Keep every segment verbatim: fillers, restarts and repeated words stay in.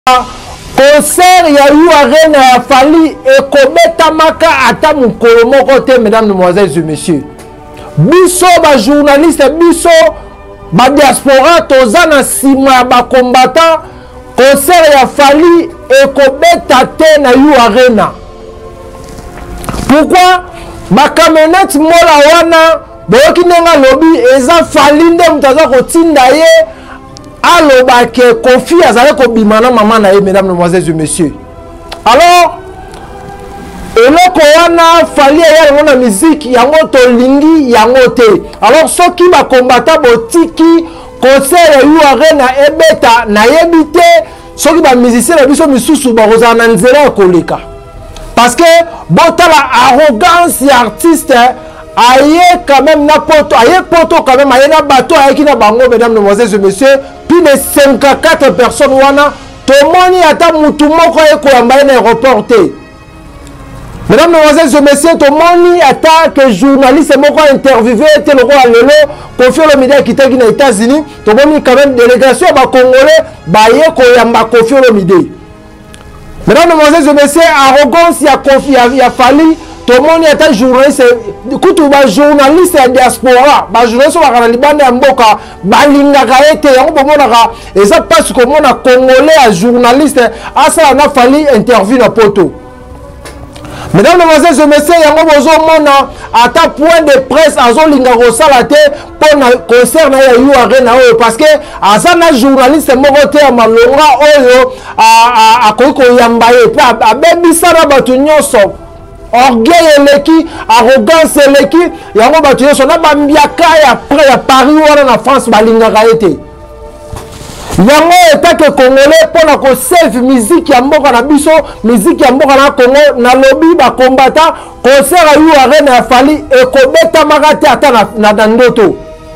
concert ya yu arena ya fali ekobeta maka ata mukolo moko te. Mesdames, demoiselles et messieurs, biso ba journaliste, biso ba diaspora toza na sima ya ba combattant. Concert ya fali ekobeta te na yu arena. Pourquoi? Ba camionnette mola wana boki nenga lobby eza fali nde mutaza kotinda ye aloba ke Kofi azale ko bimana mama na ye. Mesdames, demoiselles et messieurs, alors eloko wana fali ya ngona musique yango tolingi yango te. Alors soki ba combattant botiki concert ya yu arena ebeta na yebite soki ba musicien na biso misusu ba rozana nzela koleka. Parce que botala arrogance ya artiste aye quand même na poto, aye poto quand même, aye na bateau, aye ki na bango. Mesdames, demoiselles et messieurs, plus de cinquante-quatre personnes wana tomoni ata mutu moko eko yamba na aéroport te. Mesdames, demoiselles et messieurs, tomoni ata que journaliste moko interviewé te loko lelo Kofi Olomide qui teki na États-Unis, tomoni quand même délégation ba congolais ba ye ko yamba Kofi Olomide. Mesdames, demoiselles et messieurs, arrogance ya Kofi ya fali. Tout le monde est un journaliste. Écoute, un journaliste à diaspora, un journaliste à la Libane à Mboka, Balinga Gaete, et ça passe comme on a congolais à journaliste, à ça on a fallu interview dans poto. Mesdames, demoiselles et messieurs, il y a un besoin à ta point de presse, à Zolinga Rosalate, pour le concert na yu arena parce que à ça na journaliste mokote à Malonga oyo à à Koko Yambaye, à Bebisara Batunyoso. Orgueil eleki, arrogance eleki, yango batu nyonso na bambiaka ya après ya Paris wana na France balingaka ete. Yango etake congolais pona ko save musique ya mboka na biso, musique ya mboka na Congo na lobby ba combattant concert ya yu arena ya fali ekobeta makate ata na na ndoto.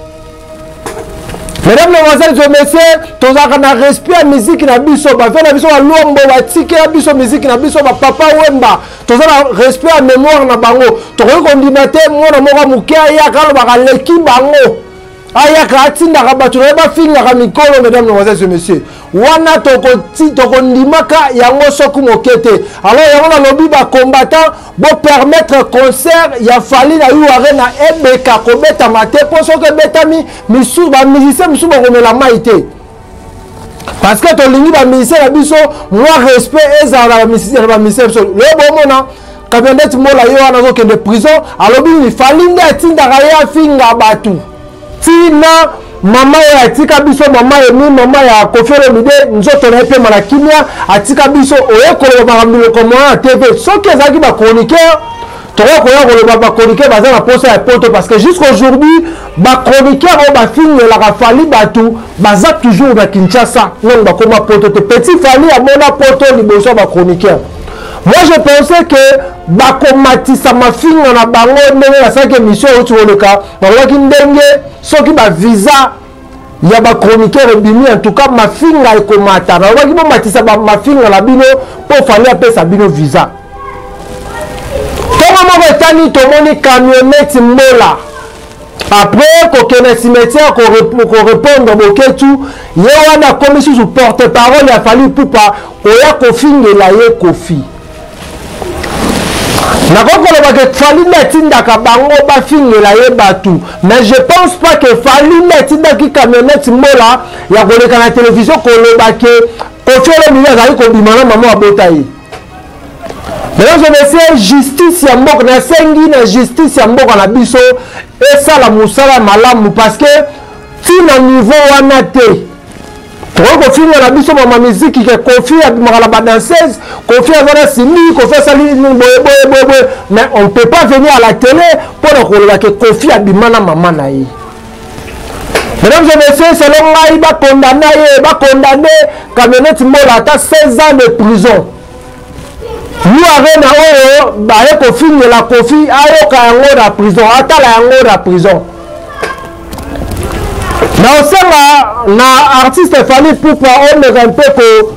Mesdames, demoiselles et messieurs, tous les respect à la musique na biso, ba fait na biso ba lombo ba tike na biso musique na biso ba papa wemba, tous les respect à mémoire na bango. To ko kondimate mona moko mukia ya kalo ba leki bango. Aya ka tinda ka batu na ba finga ka mikolo. Mesdames, demoiselles et messieurs, wana to ko ti to kondimaka yango soku mokete. Alors yango na lobby ba combattant bo permettre concert ya fali na yu arena ebeka ko beta mate po so ke betami misu ba musicien misu ba komela maite. Parce que to lingi ba musicien na biso moi respect eza ba musicien ba musicien so le bon mona camionnette mola yo wana zo ke de prison alobi ni fali nde tinda ka ya finga batu tina mama ya atika biso mama ya mi mama ya Kofi Olomide nzoto na epe mala kimia atika biso oye koloba bakambilo komona T V soki ezaki ba chroniqueur toko koya koloba ba chroniqueur baza na posa ya poto parce que jusqu'aujourd'hui ba chroniqueur o ba fingola ka fali batu baza toujours na Kinshasa non ba koma poto te petit fali ya mona poto liboso ba chroniqueur. Moi je pensais que bakomatisa mafinga na bango ndenge na saki mission otu oloka balaki ndenge soki ba visa ya ba chroniqueur ebimi en tout cas mafinga ekomata na balaki bo matisa ba mafinga na bino po fali apesa bino visa. Toma moko etani tomoni camionnette mbola après kokene cimetière ko répondre boketu ye wana komi sous porte-parole ya fali pupa oya kofingela ye Kofi. Nakokoloba ke fali netindaka bango bafingela ye batu, mais je pense pas que fali netindaki camionnette mola ya koleka na télévision koloba ke Kofi Olomide azali kobimana mama abota ye. Mesdames et messieurs, justice ya mboka na sengi na justice ya mboka na biso esala musala malamu parce que tina niveau wana te. Toko finga na biso mama musique ke Kofi abimaka na ba danseuse, Kofi azana simi, Kofi sali boye boye boye boye, mais on ne peut pas venir à la télé pour koloba ke Kofi abimana mama na ye. Mesdames et messieurs, selon ngai ba condamné ye, ba condamné camionnette mola ata seize ans de prison. Yu arena oyo ba ye ko finga la Kofi ayoka yango na prison, ata la yango na prison. Na osenga na artiste fali pupa on ne un peu ko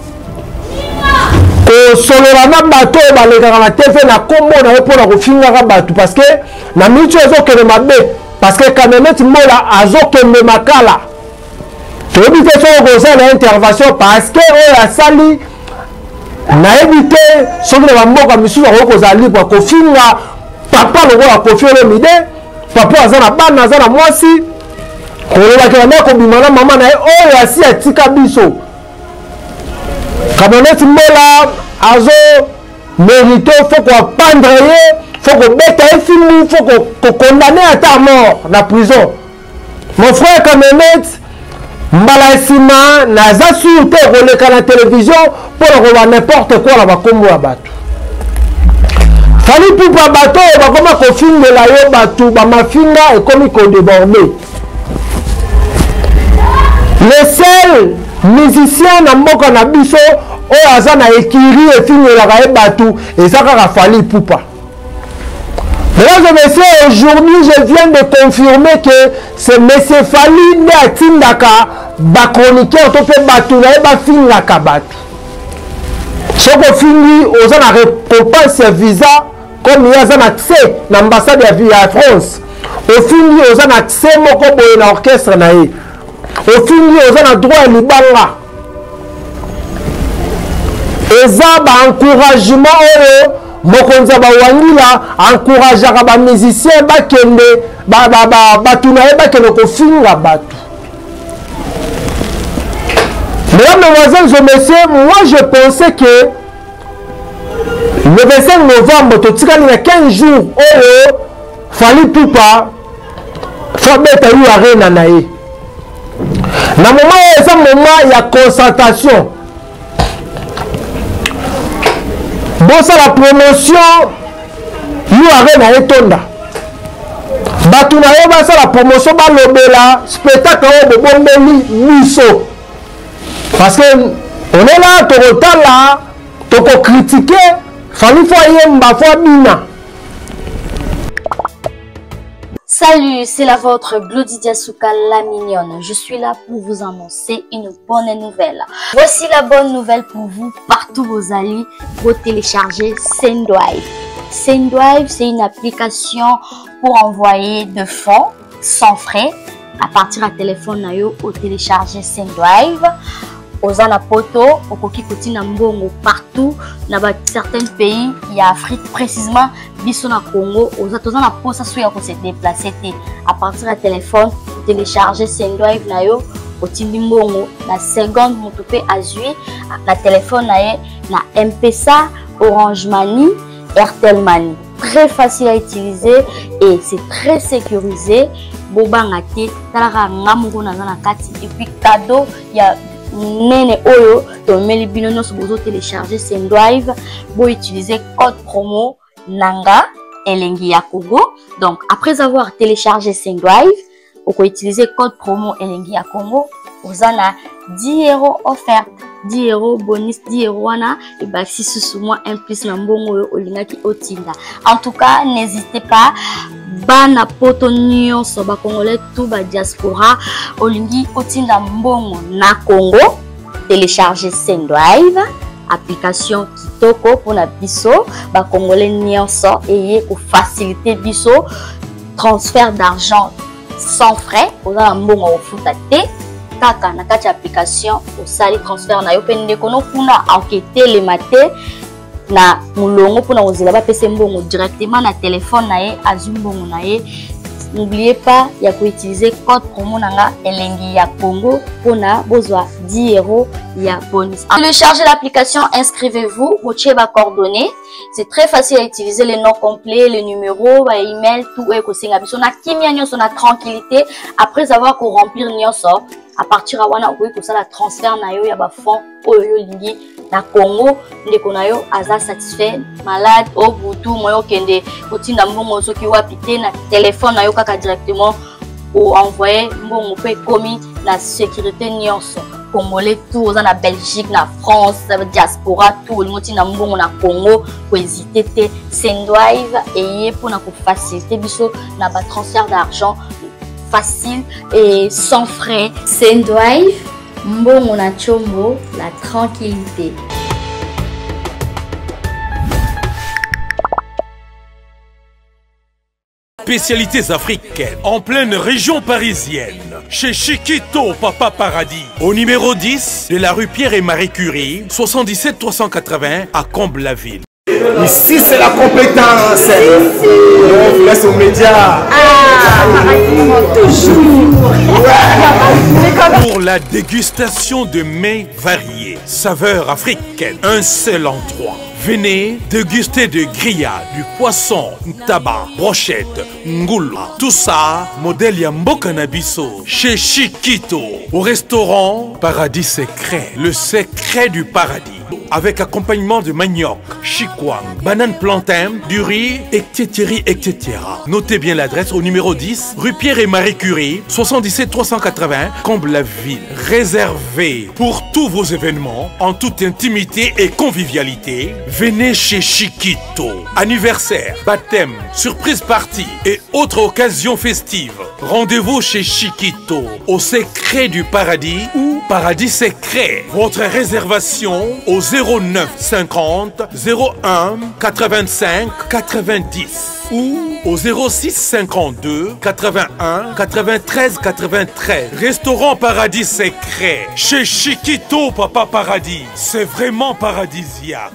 ko solola na bato baleka na T V na kombo na yo pona ko finga ka bato parce que na micho ezo kene mabe parce que camionnette mola azo kende makala toyebi te soki kozala intervention parce que oyo asali nayebi te soki na bamboka misusu akoki kozala libre kofinga papa lokola Koffi Olomide papa aza na bana aza na mwasi kolobaki banda kobima na mama na ye oyo asi atika biso Kabonnet Mbola azo mérité faut kopandre ye faut kobeta ye fimbu faut kokondamne ata à mort na prison. Mon frère Kabonnet mbala esima naza sur te koleka na télévision mpona koba n'importe quoi na bakombo ya bato Fally Ipupa bato bakoma kofingela yo bato bamafinga ekomi kodéborde. Le seul musicien na mboka na biso oyo aza na ekiri efingelaka ye bato eza kaka Fally Ipupa. Mesdames et messieurs, aujourd'hui je viens de confirmer que c'est monsieur Fally nde atindaka bachroniqueur to mpe bato na ye bafingaka bato. Soki ofingi oza na récompense ya visa comme ye aza na accès na ambassade ya France. Ofingi oza na accès moko boye na orchestre na ye. Ofingi oza na droit ya libanga. Eza ba encouragement oyo mokonzi ya bawangila encourageaka ba musicien bakende bato na ye bakende kofinga bato. Mesdames, Mesdemoiselles et Messieurs, moi je pensais que le vingt-cinq novembre, totikali na quinze jours, oyo Fally Ipupa fabeta yu arena na ye. Na moment oyo eza moment ya concertation. Bosa la promotion yu arena ye tonda. Bato na ye basa la promotion balobela spectacle oyo bobombeli biso. Parce que on est là, toko là, toko critiquer, Fally Ipupa fois bina. Salut, c'est la vôtre Glody Diasuka la mignonne. Je suis là pour vous annoncer une bonne nouvelle. Voici la bonne nouvelle pour vous, partout vos alliés, vous téléchargez Sendrive. Sendrive, c'est une application pour envoyer de fonds sans frais à partir à téléphone na yo au télécharger Sendrive. Ozana poto, okoki kotina mbongo partout na ba certains pays il y a Afrique précisément biso na Congo oza tozana posa so ya ko se déplacer té à partir à téléphone télécharger Sendrive na yo otindi mbongo na seconde motope azui na téléphone na ye na M Pesa, Orange Money, Airtel Money. Très facile à utiliser et c'est très sécurisé. Bobanga té talaka ngamungo na na kati et puis cadeau il y a nene oyo to meli bino nyonso bozo télécharger Sendrive bo utiliser code promo nanga elengi ya Congo. Donc après avoir téléchargé Sendrive on peut utiliser code promo elengi ya Congo vous en a dix euros offert, dix euros bonus, dix euros wana et bah si sous moi un plus na mbongo olingaki otinda. En tout cas n'hésitez pas bana poto nyonso ba congolais tout ba diaspora olingi otinda mbongo na Congo télécharger Sendrive application kitoko pour na biso ba congolais nyonso et pour faciliter biso transfert d'argent sans frais oza mbongo ofuta te kaka na kati application osali transfert na yo pende kono kuna enquêter le matin na mulongo pona ozela ba pese mbongo directement na téléphone na ye azumbongo na ye. N'oubliez pas ya ko utiliser code promo nanga elengi ya Congo pona bozwa dix euros ya bonus. Téléchargez l'application, inscrivez-vous, motiez ba coordonnées. C'est très facile à utiliser, les noms complets, les numéros, ba email, tout est ko singa biso na kimia nyonso na tranquillité après avoir ko remplir nyonso. À partir à wana okoki kosala transfert na yo ya ba fonds oyo lingi na Congo ndeko na yo aza satisfait malade au butu moyo kende otinda mbongo soki wapi te na téléphone na yo kaka directement ou envoyer mbongo pe komi na sécurité nyonso congolais tout oza na Belgique na France diaspora tout le monde na mbongo na Congo ko hésiter te Sendrive et pour na ko faciliter biso na ba transfert d'argent facile et sans frais. Sendrive, mbongo na chombo, la tranquillité. spécialités africaines en pleine région parisienne. Chez Chiquito Papa Paradis, au numéro dix de la rue Pierre et Marie Curie, soixante-dix-sept trois cent quatre-vingts à Comble-la-Ville. Ici, c'est la compétence. On vous laisse aux médias. Ah, toujours. Ouais. Pour la dégustation de mets variés, saveurs africaines, un seul endroit. Venez déguster de grillades, du poisson, tabac, brochette, ngoula. Tout ça, modèle Yamboka Nabiso, chez Chiquito, au restaurant Paradis Secret, le secret du paradis. Avec accompagnement de manioc, chikwang, banane plantain, du riz, et cetera et cetera. Notez bien l'adresse au numéro dix, rue Pierre et Marie Curie, soixante-dix-sept trois cent quatre-vingts, Comble-la-Ville. Réservé pour tous vos événements, en toute intimité et convivialité, venez chez Chiquito. Anniversaire, baptême, surprise party et autres occasions festives. Rendez-vous chez Chiquito, au secret du paradis ou Paradis Secret. Votre réservation au zéro neuf cinquante zéro un quatre-vingt-cinq quatre-vingt-dix ou au zéro six cinquante-deux quatre-vingt-un quatre-vingt-treize quatre-vingt-treize. Restaurant Paradis Secret chez Chiquito Papa Paradis. C'est vraiment paradisiaque.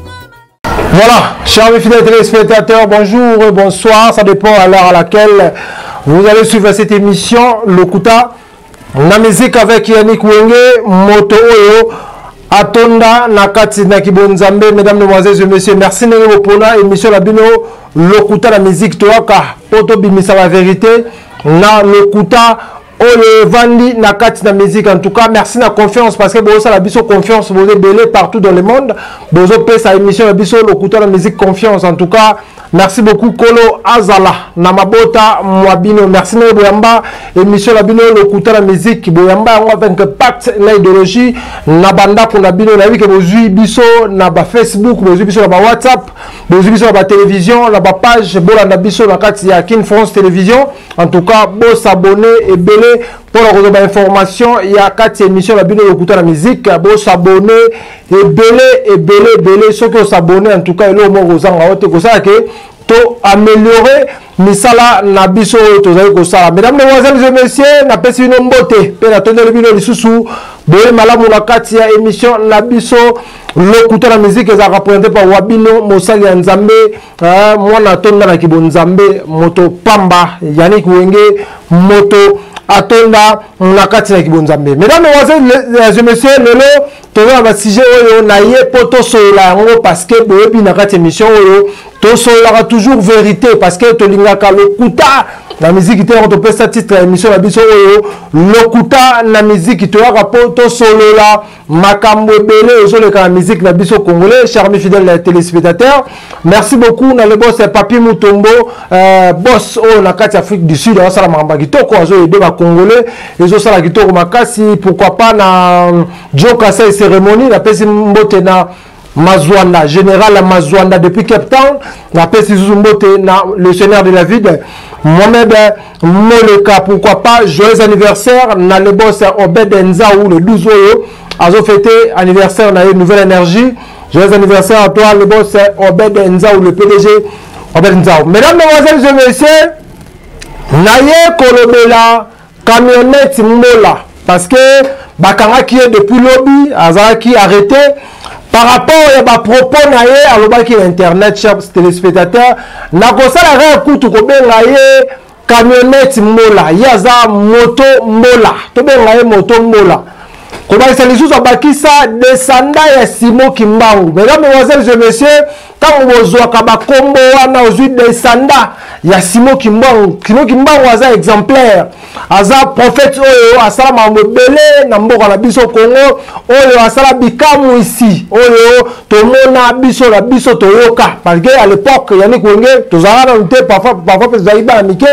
Voilà, chers et fidèles téléspectateurs, bonjour, bonsoir, ça dépend à l'heure à laquelle vous allez suivre cette émission, Lokuta. La musique avec Yannick Wenge, Moto Oyo, Atonda, Nakati, Nakibonzambe, mesdames, mesdemoiselles et messieurs, merci Néo Pona, émission Labino, Lokuta, la musique Toaka, Poto Bimisa la vérité, na Lokuta, Oyo Vandi, Nakati, la musique, en tout cas, merci na confiance, parce que vous avez la biso confiance, vous êtes belé partout dans le monde, vous avez sa émission, la biso, Lokuta, la musique confiance, en tout cas, merci beaucoup Kolo Azala Namabota Mwabino. Merci na Boyamba émission la bino Lokuta la musique Boyamba on avec impact na idéologie na banda pour la bino na que bozui biso na ba Facebook bozui biso na ba WhatsApp bozui biso na ba télévision na ba page bola na biso na kati ya Kin France Télévision. En tout cas bo s'abonner et belé pour la information il y a quatre émissions la bino Lokuta la musique bo s'abonner et belé et belé belé ceux qui s'abonner en tout cas le mot rozanga ote ko ça que to améliorer misala na biso to zali ko sala. Mesdames, mesdemoiselles et messieurs, na pesi no mbote pe na tondeli bino lisusu boye malamu na kati ya émission na biso Lokuta la musique eza représenté par Wabino Mosali ya Nzambe euh, mwana tonda na kibonzambe moto pamba Yannick Wenge moto atonda na kati na kibonzambe. Mesdames, mesdemoiselles et messieurs, lelo toza ba sujet oyo na ye poto sola yango parce que boyebi na kati émission oyo to sola toujours vérité parce que to lingaka Lokuta la musique te on peut ça titre émission la biso oyo Lokuta na musique to yaka poto solola makambo belé ozo le ka musique la biso congolais. Chers mes fidèles téléspectateurs, merci beaucoup na le boss Papi Mutombo euh, boss o na kati Afrique du Sud on sala mamba kitoko ozo aider ba congolais ezo sala kitoko makasi pourquoi pas na Joe Kassa cérémonie la pesi mbote na Mazwanda, général Mazwanda depuis Cape Town, la pesi mbote na le seigneur de la ville Mohamed Moleka, pourquoi pas joyeux anniversaire na le boss Obed Nzaou le douze oyo azo fêté anniversaire na une nouvelle énergie. Joyeux anniversaire à toi le boss Obed Nzaou le P D G Obed Nzaou. Mesdames, mesdemoiselles et messieurs, naye kolobela camionnette Mola parce que bakanga qui est depuis lobby azara qui arrêté par rapport à propos na ye alobaki internet. Chers téléspectateurs, na kosala ra kutu ko benga ye camionnette Mola yaza moto Mola to benga ye moto Mola ko ba sa lisusu bakisa descenda ya Simo Kimbangu. Mesdames, mesdemoiselles et messieurs, quand vous voyez ba kombo wana ozu descenda ya Simo Kimbangu, Simo Kimbangu aza exemplaire aza prophète oyo asala mambo belé na mboka na biso Congo oyo asala bikamu ici oyo tomona biso la biso toyoka parce que à l'époque Yannick Wenge tozala na nte parfois parfois pe zaiba amike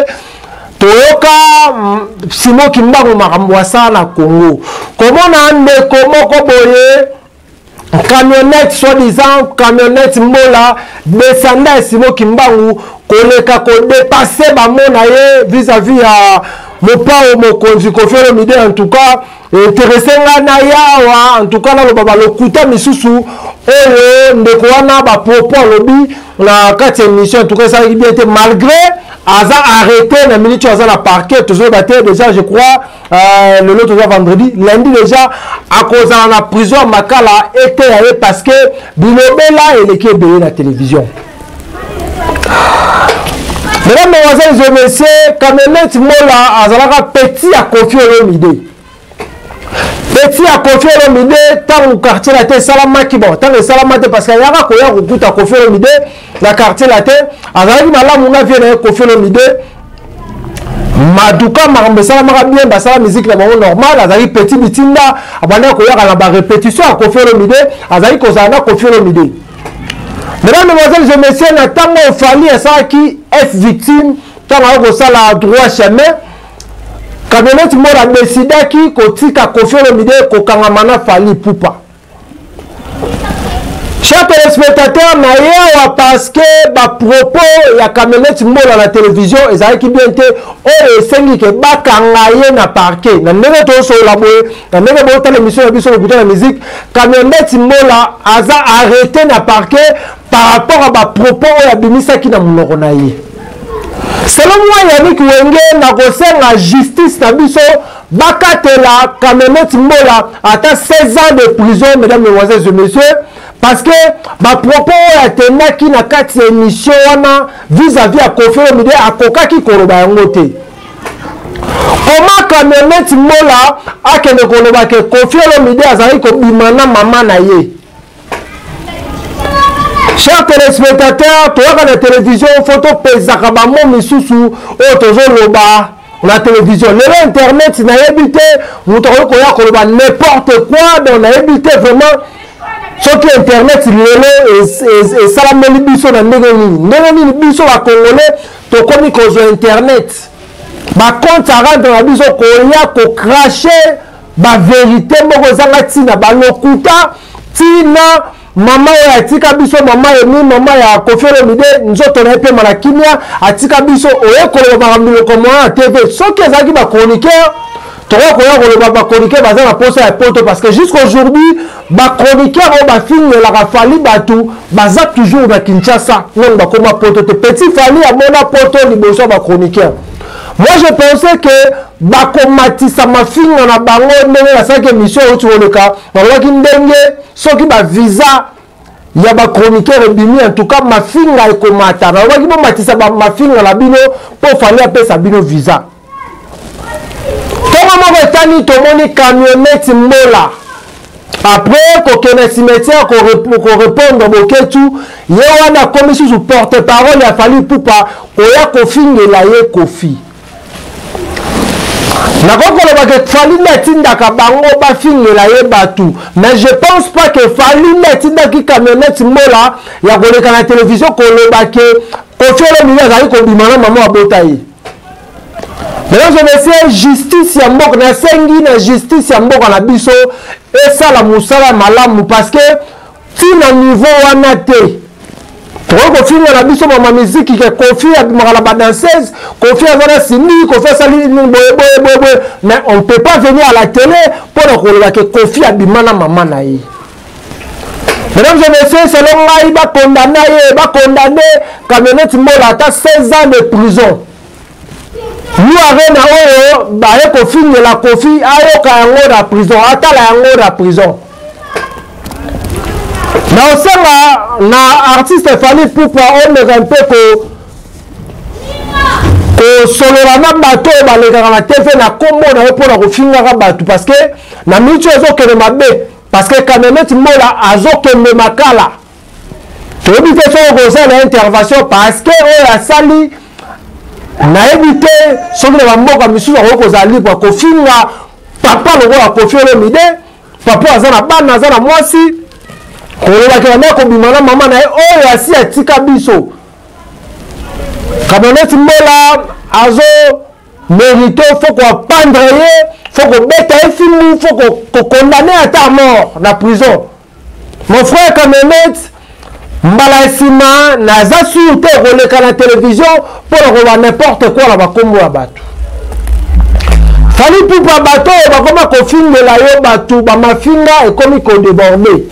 toyoka Simo Kimbangu makambo asala na Congo komona ndeko moko boye camionnette soi-disant camionnette Mola descendant Simo Kimbangu koleka ko dépasser ba mona ye vis-à-vis à mopao mokonzi Koffi Olomide en tout cas intéressé na yawa en tout cas na lo baba lokuta misusu oyo ndeko wana ba propos lobi na quatre émission en tout cas ça bien été malgré aza arrêté na minute aza na parquet toujours batté déjà je crois euh, le l'autre vendredi lundi déjà à cause de la prison à Makala était parce que bilobela et l'équipe de la télévision. Mesdames, mesdemoiselles et messieurs, Kamemette Mola azalaka petit à Koffi Olomide. Petit à Koffi Olomide, tant au quartier la tête Salamaki bon, tant le Salamate parce qu'il y a un koya okuta Koffi Olomide, la quartier la tête, azalaki malamu na vient Koffi Olomide. Maduka marambe Salamaka bien basala musique la bango normal, azali petit bitinda, abanda koya na ba répétition à Koffi Olomide, azali kozana Koffi Olomide. Mesdames, mesdemoiselles et messieurs, Natango Fali et ça qui est victime, tant que ça la droit chemin, Kamemette Mola décidé qui kotika Koffi Olomide kokangamana Fali Poupa. Chers téléspectateurs, naïa parce que ba propos ya Kamemette Mola la télévision et ça qui bien été oh esengi ke bakangaye na parquet na ndenge to so la boye na ndenge bo tala émission ya biso le bouton la musique Kamemette Mola aza arrêté na parquet par rapport à ba propos ya bimisa ki na munoko na ye. Selon moi Yannick Wenge na kosenga justice na biso bakatela Kamemette Mola ata seize ans de prison mesdames, mesdemoiselles et messieurs. Parce que ma propos a été qui na kati émission wana vis-à-vis à Koffi Olomide a koka ki koloba yangote. Comment Kamemette Mola a kene koloba ke Koffi Olomide azali ko bimana mama na ye. Chers téléspectateurs, toi à la télévision photo pesaka ba mo misusu o tozo loba la télévision. Le internet na habité, vous trouvez ko ya koloba n'importe quoi dans na habité vraiment. Ce qui internet lelo et salameli biso na ndenge nini ndenge nini biso ba congolais to komi kozo internet ba compte rendre na biso ko ya ko cracher ba vérité moko zanga tina ba lokuta tina mama ya atika biso mama emi mama ya Koffi Olomide nzoto na pe mala kimia atika biso oye ko ba mbilo ko na T V ce qui ezaki ba chroniqueur. Parce que jusqu'aujourd'hui, les chroniqueurs ont fallu baza toujours à Kinshasa. Non, comme petit famille à mon poto liboso ba chroniqueur. Moi je pensais que bakomati sa ma fille na bango ndenge la cinquième émission où tu vois le cas. Voilà qui ndenge ceux qui ba visa il y a ba chroniqueur bimi en tout cas ma fille na komata. Voilà qui bomati sa ma fille na bino pour fallait appeler sa bino visa. Comment est-ce que tu Kamemette Mola après qu'on ait cimetière qu'on réponde au Ketu, il y a une commission sous porte-parole, il a fallu pour pas qu'on ait Koffi de la Koffi. Mais je pense pas que Fali Netinda qui Kamemette Mola, il y a la télévision qu'on a Koffi Olomide a dit qu'on dit maman à Botaï. Mesdames et messieurs, justice ya mboko na sengi na justice ya mboko na biso et ça la musala malamu parce que ti na niveau wana te. Trop finir na biso ma musique que Koffi a la ba danseuse, Koffi a vana sini, Koffi sali boy boy boy boy mais on peut pas venir à la télé pour que que Koffi a bimana maman na ye. Mesdames et messieurs, selon moi il va condamner va condamner Kamemette Mola à seize ans de prison. Nous avons na oyo ba ko finir la Koffi ayo ka yango na prison atala yango na prison. Na osema na artiste Fali Poupa on est un peu ko ko solola na bato ba le na T V na kombo na po na ko finir ka bato parce que na micho ezo ke mabe parce que Kamemette Mola azo ke makala. To bi te so ko ça na intervention parce que o ya sali na évité ce que les mboka misusu bakozali kwa kofinga papa lokola Koffi Olomide papa azana bana azana mwasi koloba ke na ko bimana mama na oyo asi atika biso Kamemette Mola azo mérité faut ko pendre ye faut ko beta efimu faut ko condamner à mort na prison. Mon frère Kamemette mbala sima naza sur te releka na télévision pour voir n'importe quoi la bakombo ya bato. Fali Poupa bato bakoma kofingela yo bato ba mafinga ekomi ko déborder.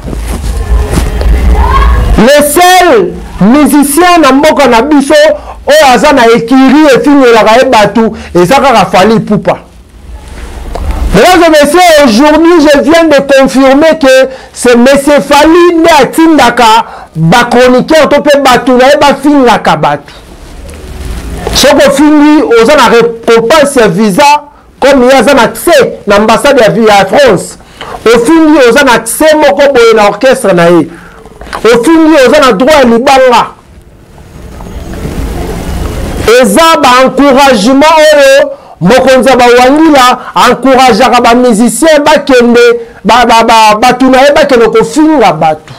Le seul musicien na mboka na biso o azana ekiri efingela ka bato ezaka Fali Poupa. Mesdames et messieurs, aujourd'hui je viens de confirmer que c'est monsieur Fali nde atindaka ba chroniqueur to pe bato na ba finga ka bato. Soko fingi ozana récompense visa comme il y a un accès dans l'ambassade de France. Au fini, il y a un accès moko boye na orchestre na ye. Au fini, il y a un droit à libanga. Et ça, ba encouragement oyo mokonza ba wangila encourageaka ba musicien ba kende ba ba ba batu na ye ba kende ko finga batu.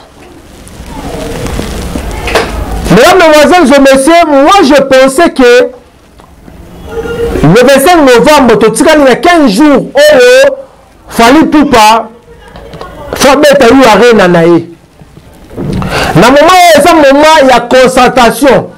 Mesdames, mesdemoiselles et messieurs, moi je pensais que le vingt-cinq novembre, il y a quinze jours, oh, Fali Poupa, Fabeta yu arena nae. Na moment, il y a un moment, il y a concertation.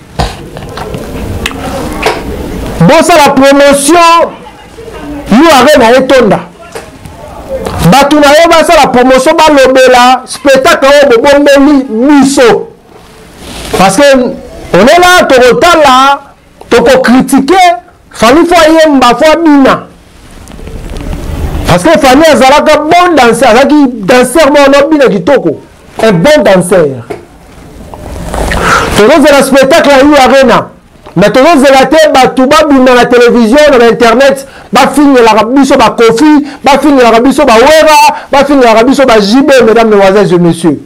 Bon, ça la promotion, yu arena et tonda. Batu na yo, ça la promotion, ba lobela, spectacle, oh, bombeli, miso. Parce que, on est là, Toronto là, toko critiquer. Fali foyer mba fo bina parce que Fali azalaka bon danseur, azaki danseur mo bina kitoko, un bon danseur. Tozo la spectacle à arena, mais tozo la te ba tuba bina la télévision, na internet, ba finir la biso ba Kofi, ba finir la biso ba Wera, ba finir la biso ba J B, mesdames, mesdemoiselles et messieurs.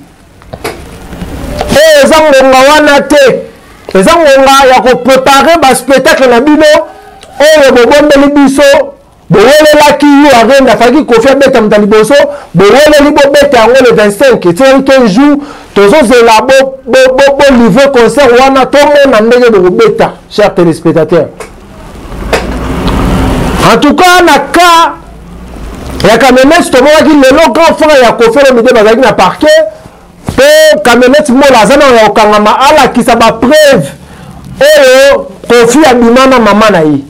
Et ezangonga wana te, ezangonga ya ko préparer ba spectacle na bino. Oh, bobombeli biso bowelela yu arena faki Kofi abeta mutaliboso boweleli bobeta yango le vingt-cinq et quinze jours tozozela bo bo bo livre concert wana tomona ndenge bobeta, chers téléspectateurs. En tout cas na cas ya camionette tomonaki lelo grand frère ya Kofi Olomide bazalaki na parquet po camionette mola azana ya okangama alakisa ba preuve oyo Kofi abimana mama na ye.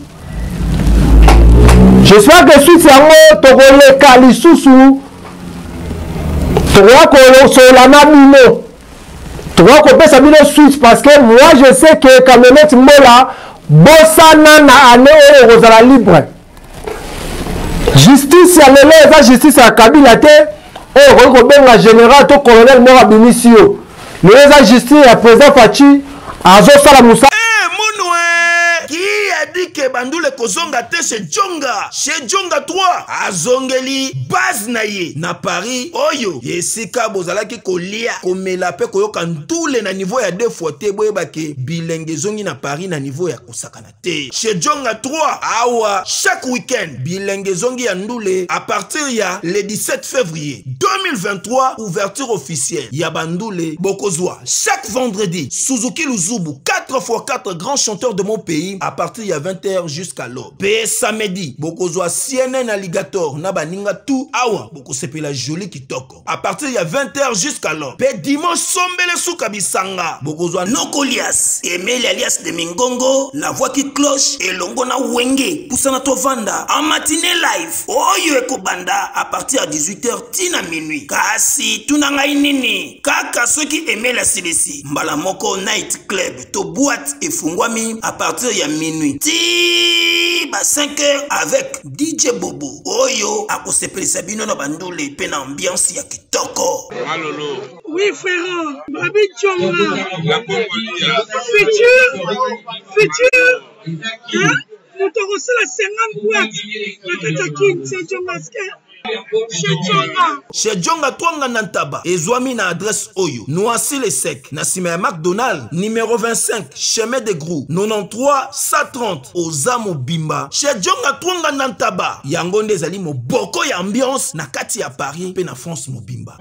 J'espère que suite à moi, tu vas le calisusu, tu vas que la nabino, tu vas que ça bino suite parce que moi je sais que camionnette mola, bossana na ane o rozala libre. Justice ya lelo eza justice ya Kabila te, o ko benga général to colonel mora binisio. Le eza justice ya président Fachi azo sala musa. Qui a dit que Bandoule kozonga te chez Djonga, chez Djonga trois, azongeli base na ye na Paris oyo yesika bozalaki kolia komela pe koyoka ndule na niveau ya deux fois te boyeba ke bilenge zongi na Paris na niveau ya kosakana te. Chez Djonga trois awa chaque week-end bilenge zongi ya ndule à partir ya le dix-sept février deux mille vingt-trois ouverture officielle ya Bandoule bokozwa chaque vendredi Suzuki Luzubu quatre fois quatre grands chanteurs de mon pays à partir de vingt heures jusqu'à l'aube. P samedi, bokozwa C N N Alligator na baninga tout awa boko sepela joli kitoko. À partir de vingt heures jusqu'à l'aube. P dimanche sombele souka bisanga. Bokozwa Nokolias, Emile alias de Mingongo, la voix qui cloche et longo na wenge poussana to vanda en matinée live. Oyo eko banda à partir de dix-huit heures tina minuit. Kasi tunanga inini. Kaka ceux qui aimaient la C D C. Mbala moko night club to boîte et fungwami à partir de minuit. Ti ba cinq heures avec D J Bobo. Oyo akosepeli sabino na bandule pe na ambiance ya kitoko. Malolo. Oui frère, Babi Djonga. Futur, futur. Hein? Nous te reçons la cinquante boîtes. La Katakin, c'est Djonga. Chez Djonga Twanga Nantaba, Ezwami na adresse Oyo, Noisy les Sec, Nassime McDonald, numéro vingt-cinq, chemin de Grou, quatre-vingt-treize cent trente, Ozamo Bimba. Chez Djonga Twanga Nantaba, Yangonde Zali mo boko ya ambiance, na kati ya Paris, pe na France mo Bimba.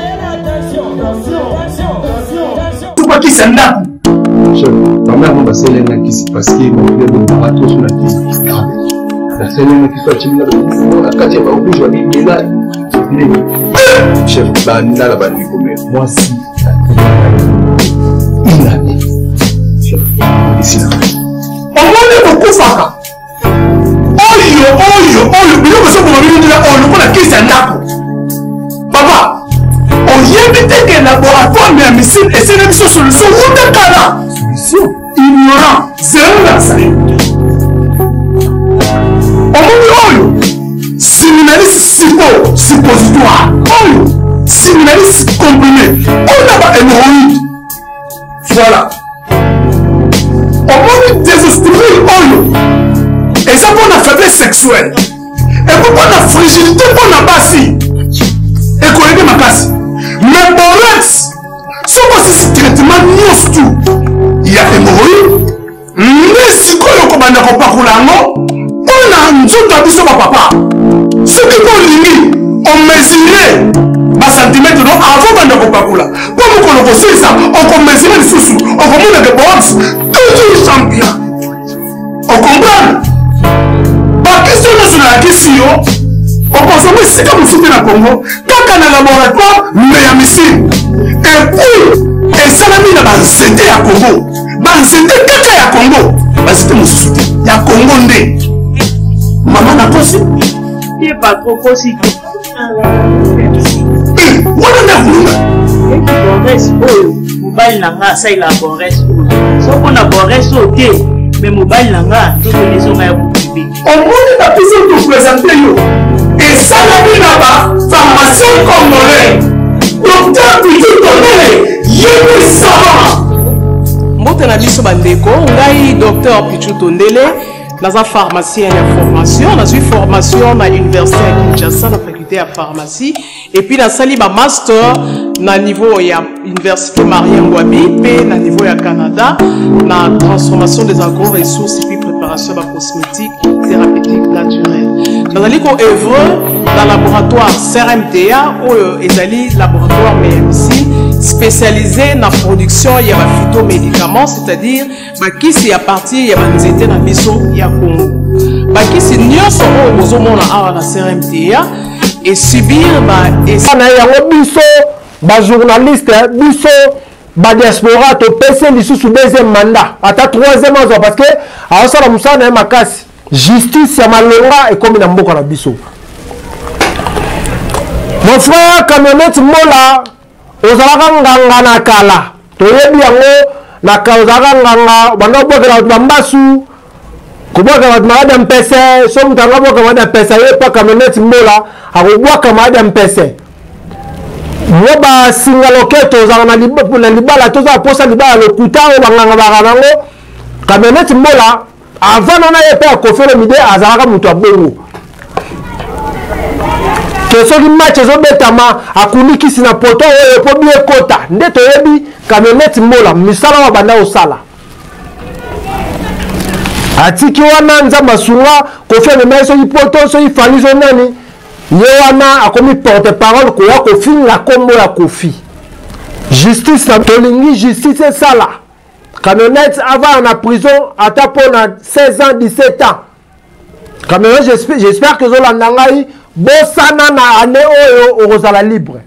Tout pas qui s'en a. Chef, ma mère m'a passé l'un qui s'est passé, mon frère de Barato sur la piste. La scène qui soit timide, la quartier va ouvrir, je vais dire là. Chef, banda la bande comme moi si. Il a dit. Chef, ici là. On va le beaucoup faire. Oyo, on le qui c'est ndako. Papa, on y évite que le laboratoire mais missile et c'est une solution ou de cala. Solution ignorant, zéro dans ça. On dit oyo, séminaliste suppo, suppositoire. Oyo, séminaliste comprimé. On a pas hémorroïde. Voilà. On dit désestimé oyo. Et ça pour la faiblesse sexuelle. Et pour la fragilité pour la bassi. Et qu'on ait ma casse. Mais borex, ce que c'est traitement nios tout. Il y a hémorroïdes. Mais si quoi le commandant qu'on parle là, on a un jour d'habitude sur papa. Ce qui pour l'imi, on mesurait ma centimètre avant qu'on parle là. Pour nous qu'on le ça, on mesurait les sous-sous. On commande des borex. Toujours champion. On comprend? La question nationale qui si on consomme c'est comme vous soutenez la Congo quand on a un laboratoire mais il y a missile et puis et ça la mine dans c'était à Congo dans c'était kaka à Congo bah c'était mon soutien il y a Congo ndé maman n'a pas si il est pas trop possible eh voilà la boule et qui borès oh mobile nanga ça il a borès so qu'on a borès ok mais mobile nanga tout les gens à on monte la piscine pour présenter yo et ça la vie là-bas pharmacien congolais docteur Pichu Tondele yébi savant mbote na biso bandeko ngai docteur Pichu Tondele naza pharmacien ya formation nazwi formation na université ya Kinshasa na faculté ya pharmacie et puis nasali ba master na niveau ya université Maria Ngouabi pe na niveau ya Canada na transformation des agro-ressources et puis préparation de cosmétiques thérapeutiques naturelles. Nous allons œuvrer dans le laboratoire C R M T A ou ezali laboratoire M M C spécialisé dans la production de phytomédicaments, c'est-à-dire qui c'est à partir de nzete na biso ya Congo. Qui c'est nyonso o bozomona awa na C R M T A et subir ba et na yango biso ba journaliste biso ba diaspora to pese lisusu deuxième mandat ata troisième mandat parce que awasala musana ya makasi justice ya malonga et comme na mboka na biso. Mon frère camionnette mola ozalaka nganga na kala toyebi yango na ka ozalaka nganga banda bokela bambasu kubwaka watu maada mpese so mutanga bwaka maada mpese yepa camionnette mola akubwaka maada mpese moba singa loketo za na libala libala toza posa libala lokuta o banganga barango camionnette mola avant na yepa kofelo mide azalaka mutu abongo que soki match zo betama akuniki sina poto oyo po bi ekota nde toyebi camionnette mola misala wa banda osala atiki wana nzamba sunga kofia mema soki poto soki fali zo nani ye wana akomi porte parole ko ya kofinga kombo ya kofi justice na tolingi justice sala camionnette avant na prison ata pona seize ans dix-sept ans camionnette j'espère j'espère que zo landangai bosana na ane oyo orozala libre.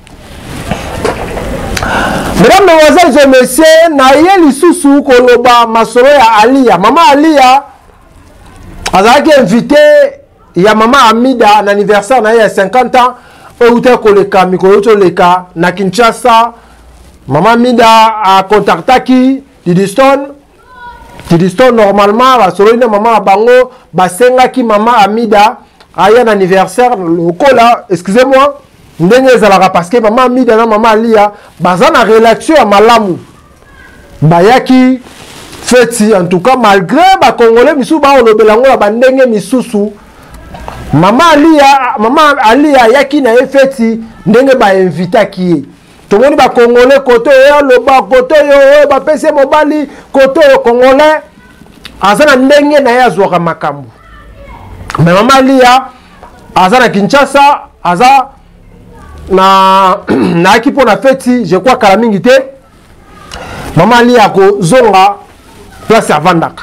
Mesdames, mesdemoiselles et messieurs, na ye lisusu koloba masolo ya Alia. Maman Alia azalaki invité ya maman Amida na anniversaire na ye ya cinquante ans oute koleka mikolo to leka na Kinshasa. Maman Amida a contactaki Didiston. Didiston normalement basolo na maman bango basengaki maman Amida aya un anniversaire lokola excusez-moi ndenge ezalaka parce que maman Amida na maman Alia baza na relation ya malamu bayaki feti en tout cas malgré ba congolais misu ba olobela ngo ba ndenge misusu maman Alia maman Alia yaki na feti ndenge ba invita ki tomoni ba congolais koto yo loba koto yo ba pese mobali koto yo congolais azana ndenge na ya zwaka makambu. Mais maman Alia aza na Kinshasa aza na na equipe na feti je crois kala mingi te maman Alia ko zonga place avandaka.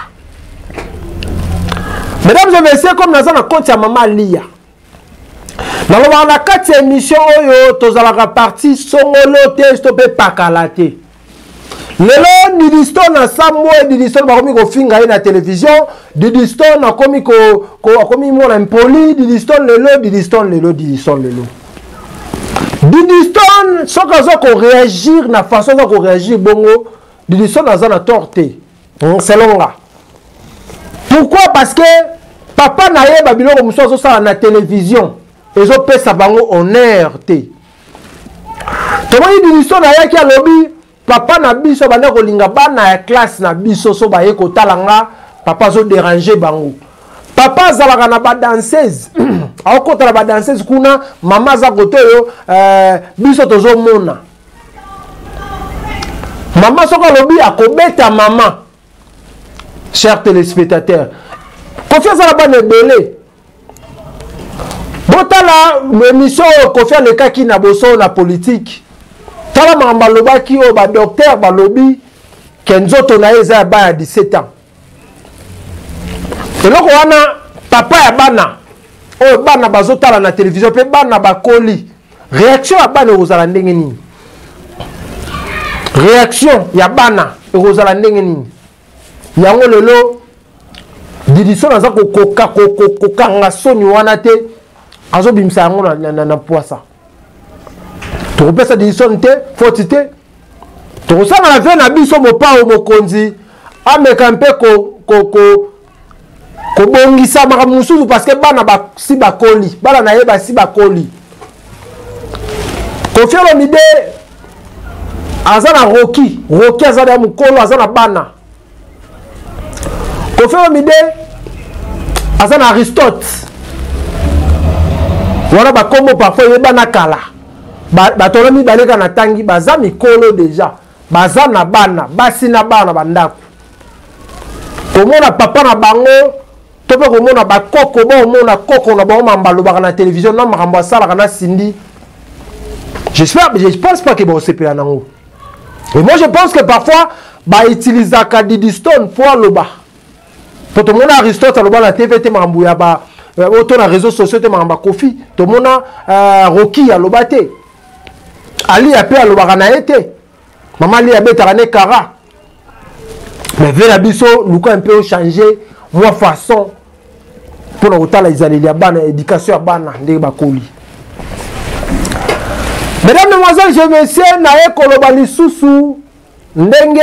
Mesdames et messieurs, comme naza na compte ya maman Alia na loba na kati émission oyo tozalaka partie songolo te stopé pakala te lelo Didi Stone na samwe Didi Stone bakomi kofinga ye na télévision Didi Stone akomi ko akomi mona impoli Didi Stone lelo Didi Stone lelo Didi Stone lelo Didi Stone soki aza ko réagir na façon aza ko réagir bongo Didi Stone aza na torté selon nga. Pourquoi? Parce que papa na ye babiloko mosusu azosala na télévision ezopesa bango honneur te. Tomoni Didi Stone ayaki alobi papa na biso banda kolinga bana ya classe na biso so baye kotala nga papa zo déranger bango. Papa azalaka na ba danseuse akota na ba danseuse kuna mama za kote yo euh, biso tozo mona. Mama soko alobi akobeta mama. Chers téléspectateurs, confiance à la bonne belé. Botala l'émission confiance le cas qui n'a bosso la politique. Tala mamba lobaki o ba docteur ba lobi kenzo tonaye za ba dix-sept ans. Et loko wana papa ya bana o bana bazotala na télévision pe bana ba koli. Réaction ya bana ozala ndenge nini? Réaction ya bana ozala ndenge nini? Yango lelo Didi Stone aza kokoka kokanga soni wana te azo bimisa yango na na, na poisa. Tokopesa Didi Stone te foti te. Tokosanga na ve na biso mopao mokonzi ameka mpe ko ko ko kobongisa makambo mosusu parce que bana ba si bakoli bana na ye ba si bakoli. Koffi Olomide aza na Rocky Rocky aza na mukolo aza na bana. Koffi Olomide aza na Aristote wana bakombo parfois yeba na kala batolo mibaleka na tangi baza mikolo déjà baza na bana basi na bana bandako komona papa na bango to pe komona bakoko bo omona koko na bango mambalo baka na télévision na makambo asala kana sindi. J'espère je pense pas que bon sepela nango. Et moi je pense que parfois ba utiliser Didi Stone pour loba. Pour tout le monde, Aristote, le la T V, te mambouya ba, autant na réseaux sociaux, te mamba Kofi, tout le monde, Rocky, a l'obate, Ali a peur, le baranaete, maman li a bétarane kara. Mais vers la biso, nous un peu changé, moi façon, pour nous autant les années, il y a ban, éducation à ban, des bakoli. Mesdames, Mesdemoiselles, je me suis naé kolobali sousou, ndenge.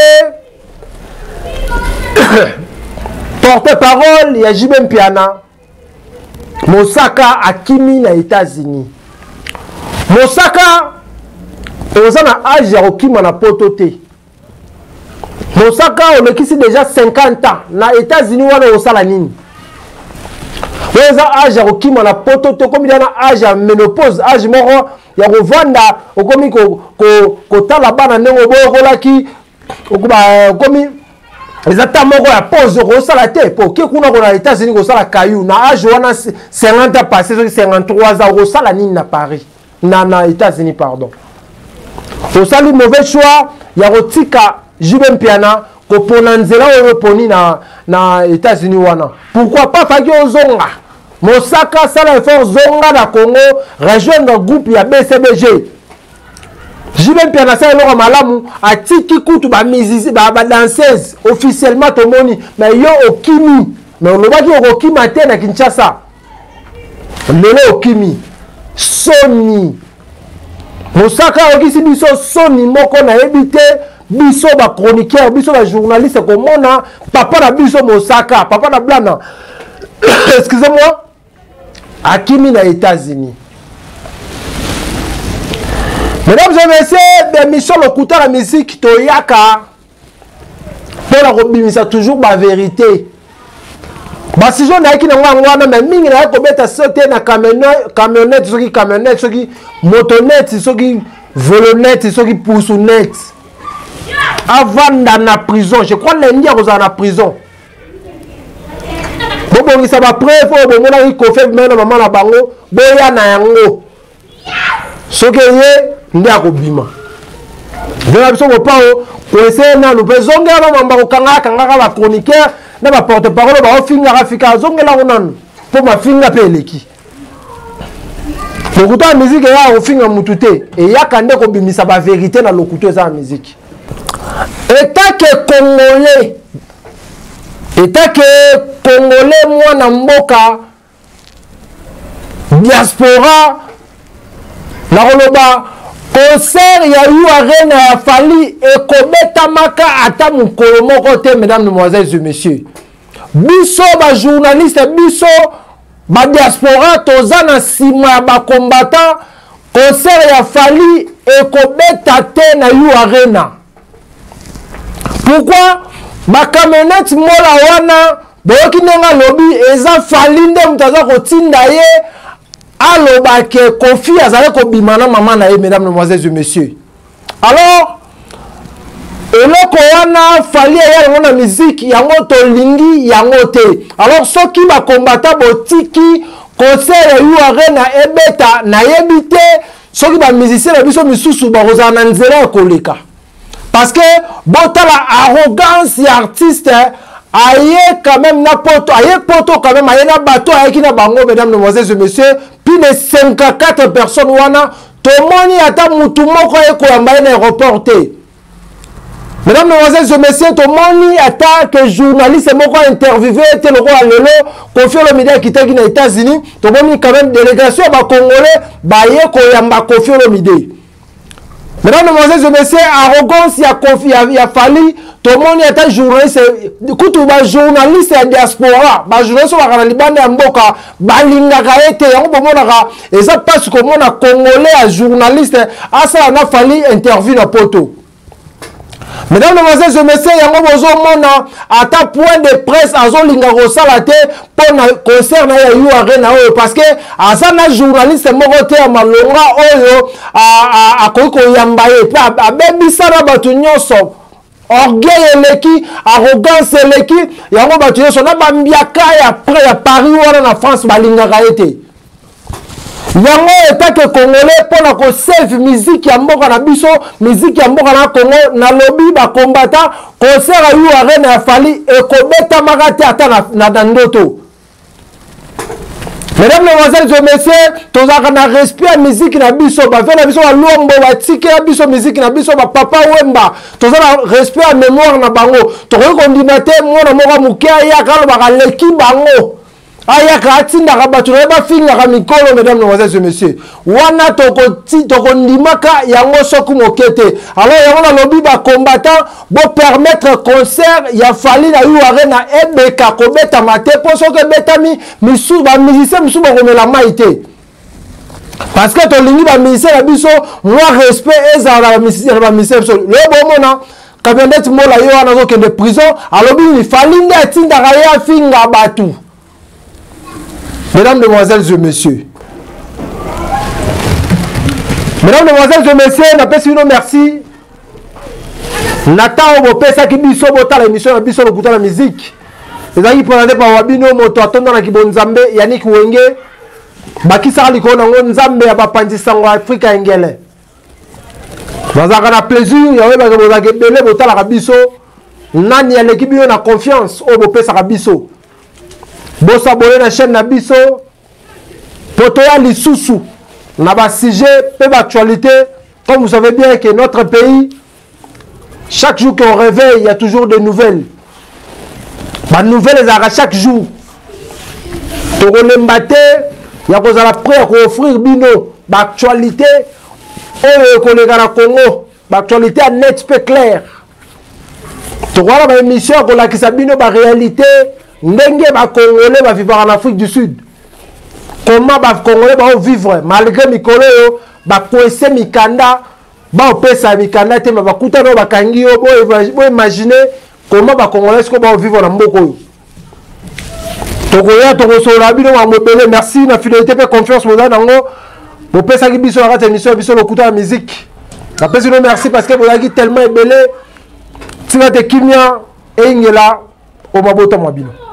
Porte-parole, il y a J B Mpiana. Mosaka a Kimi na États-Unis. Mosaka, on a âge à Okima na pototé. Mosaka, on a ici déjà cinquante ans. Na États-Unis, on a osala nini. On a âge à Okima na pototé. Comme il y a âge à ménopause, âge moro, il y a Rwanda, au komi ko ko ko talaba na nengo bo rolaki, au komi les attaques moko ya pause kosala te po ke kuna ko na États-Unis kosala kayu na âge wana cinquante ans passé cinquante-trois ans kosala nini na Paris na na États-Unis pardon. Osali mauvais choix ya kotika J B Mpiana ko pona nzela oyo poni na na États-Unis wana. Pourquoi pas faki ozonga Mosaka sala effort zonga na Congo rejoindre groupe ya B C B G. J B Mpiana sa eloko malamu atiki kutu ba musicien ba danseuse officiellement tomoni mais yo okimi mais olobaki okokima te na Kinshasa lelo okimi soni Mosaka okisi biso soni moko na ebite biso ba chroniqueur biso ba journaliste komona papa na biso Mosaka papa na blana excusez-moi akimi na États-Unis. Mesdames et messieurs, l'émission Le Couteau à la musique, Toyaka, pour la robimisa toujours ma vérité. Bah si j'en ai qui n'ont pas mais ming n'a pas bête à sauter na camionnette, camionnette, ceux qui camionnette, ceux qui motonette, ceux qui volonnette, ceux qui poussonnette. Avant dans la prison, je crois que l'Indien vous en a prison. Bon bon, ça va prêt, faut bon on a eu qu'on fait maintenant maman la bango, boya na yango. Ce que est ndi akobima vena biso mopao koese na lupe zongela mamba kokanga kanga ba chroniqueur na ba porte-parole ba ofinga rafika zongela konano po mafinga pe eleki lokuto ya musique ya ofinga mutute e yakande kobimisa ba vérité na lokuto za musique état que congolais état que congolais mwana mboka diaspora na koloba concert ya yu arena ya fali ekobetamaka ata mokolo moko te. Mesdames, Mesdemoiselles et Messieurs, biso ba journaliste biso ba diaspora toza na sima ya ba combattant. Concert ya fali ekobeta te na yu arena. Pourquoi? Ba camionnette mola wana boyoki nenga lobi eza fali nde mutaza kotinda ye aloba ke Kofi azale ko bimana mama na ye. Mesdames, Mesdemoiselles et Messieurs, alors eloko wana fali ya yango na musique yango tolingi yango te. Alors soki ba combattant botiki concert ya yu arena ebeta na yebite soki ba musicien na biso misusu ba kozana na nzela ya koleka. Parce que botala arrogance ya artiste aye quand même na poto aye poto quand même aye na bateau aye ki na bango. Mesdames, Mesdemoiselles et Messieurs, plus de cinquante-quatre personnes wana tomoni ata mutu moko aye koyamba na aéroport te. Mesdames, Mesdemoiselles et Messieurs, tomoni ata que journaliste moko interviewé te loko alelo Kofi Olomide kitaki na États-Unis. Tomoni quand même délégation ba congolais baye koyamba Kofi Olomide. Mesdames, Mesdemoiselles et Messieurs, arrogance ya Kofi ya, ya fali tomoni ata journaliste kutu ba journaliste ya diaspora ba journaliste ba kana libanda ya mboka balingaka ete yango bomonaka eza passe komona congolais ya journaliste asa na fali interview na poto. Mesdames, Mesdemoiselles et Messieurs, yango bozo mona ata point de presse azolinga kosala te pour na concert na ya yu arena oyo parce que asa na journaliste moko te ya malonga oyo a akoki koyamba ye pe abebisa na bato nyonso. Orgueil eleki, arrogance eleki, yango bato nyonso na bambiaka ya près ya Paris wana na France balingaka ete. Yango état que congolais pour la save musique ya mboka na biso, musique ya mboka na Congo na lobby ba combattant concert ya yu arena ya fali ekobeta makate ata na na ndoto. Mesdames, Mesdemoiselles et Messieurs, tozaka na respect musique na biso, ba fait na biso ba lombo ba tike ya biso musique na biso ba papa wemba, tozaka respect à mémoire na bango. Tokoki kondimate mwana moko muke ya kalo ba leki bango. Ayaka atindaka bato na ba fingaka mikolo. Mesdames, Mesdemoiselles et Messieurs, wana tokoti tokondimaka yango soku mokete. Alors yango na lobby ba combattant bo permettre concert ya fali na yu arena ebeka kobeta mate po soke betami misu ba musicien misu ba komela maite. Parce que tolingi ba musicien na biso moi respect ezala ba musicien ba musicien biso. Le bomona kabinette mola yo wana zo kende prison alobi ni fali nde atindaka ya finga batu. Mesdames, Mesdemoiselles et Messieurs, Mesdames, Mesdemoiselles et Messieurs, n'appelle nous merci. Nathan Obopesa qui biso bota la émission biso le la musique. Les amis présentés par Wabino moto atonda na kibonzambe Yannick Wenge. Baki sali ko na nzambe ya bapandi sango Afrika ngele. Bazaka na plaisir ya weba ke bozaka bele bota la biso. Nani ya l'équipe yo na confiance Obopesa ka biso. Bossa abonné la chaîne Nabiso, Potoya Lisusu, Naba sujet, peu d'actualité. Comme vous savez bien que notre pays, chaque jour qu'on réveille, il y a toujours des nouvelles. Les nouvelles, elles chaque jour. Toro Lembate, il y a qu'on a prêt à offrir bino, l'actualité, au Congo, l'actualité à net, peu clair. Toro la émission qu'on a qui s'abino, la réalité. Ndenge ba Congolais va vivre en Afrique du Sud. Comment ba Congolais va vivre malgré mikolo yo ba kwese mikanda ba opesa mikanda te ba kuta no ba kangi yo bo imaginer comment ba Congolais ko ba vivre na mboko yo. Tokoya toko sola bino wa mobele merci na fidélité pe confiance moza nango bo pesa ki biso na émission biso lo kuta la musique. Na pesa no merci parce que bolaki tellement belé tina te kimia e ngela o mabota mwabino.